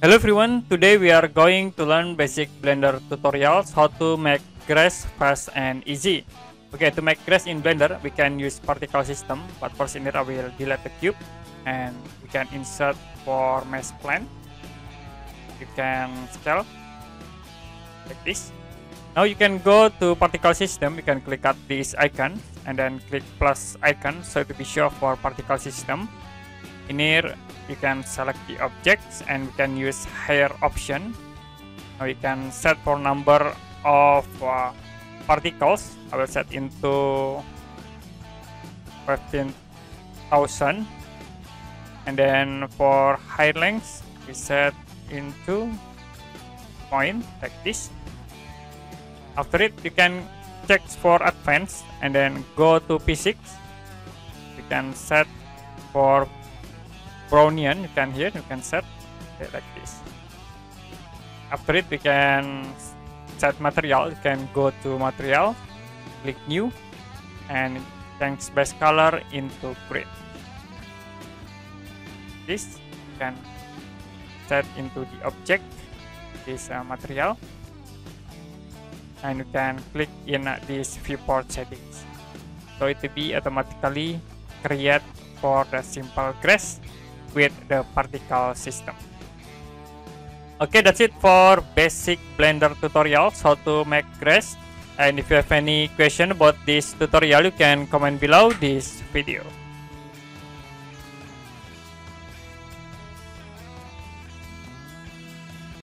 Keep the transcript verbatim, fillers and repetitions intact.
Hello everyone, today we are going to learn basic Blender tutorials how to make grass fast and easy. Okay, to make grass in Blender, we can use particle system, but first in here I will delete the cube and we can insert for mesh plan. You can scale like this. Now you can go to particle system, you can click at this icon and then click plus icon so to be sure for particle system. In here you can select the objects and we can use hair option. Now you can set for number of uh, particles. I will set into fifteen thousand, and then for height length we set into point like this. After it you can check for advanced and then go to physics. You can set for Brownian, you can here, you can set okay, like this. After it we can set material, you can go to material, click new and change base color into green. This you can set into the object, this uh, material, and you can click in uh, this viewport settings. So it will be automatically create for the simple grass with the particle system. Okay, that's it for basic Blender tutorials how to make grass. And if you have any question about this tutorial, you can comment below this video.